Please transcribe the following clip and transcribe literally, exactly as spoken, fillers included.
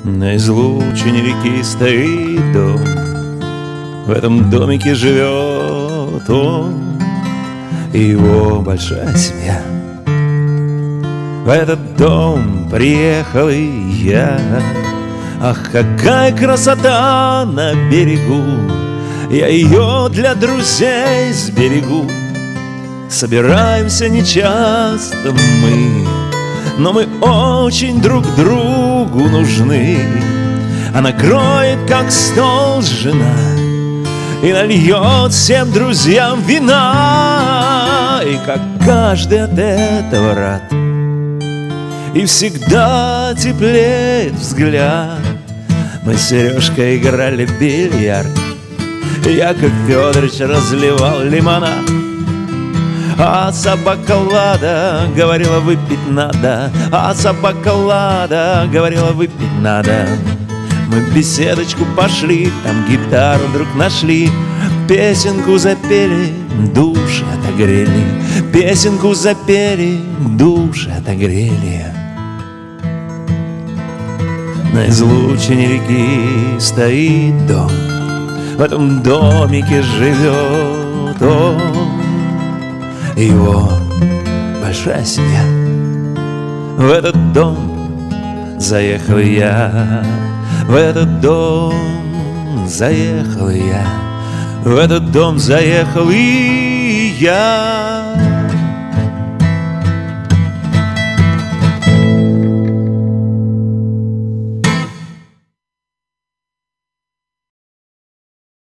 На излучине реки стоит дом, в этом домике живет он и его большая семья. В этот дом приехал и я. Ах, какая красота на берегу! Я ее для друзей сберегу. Собираемся нечасто мы, но мы очень друг другу нужны. Она кроет, как стол, жена, и нальет всем друзьям вина. И как каждый от этого рад, и всегда теплеет взгляд. Мы с Сережкой играли в бильярд, Яков Федорович разливал лимонад, а собака Лада говорила, выпить надо. А собака Лада говорила, выпить надо. Мы в беседочку пошли, там гитару вдруг нашли, песенку запели, души отогрели. Песенку запели, души отогрели. На излучине реки стоит дом, в этом домике живет он и его большая семья. В этот дом заехал я, в этот дом заехал я, в этот дом заехал и я.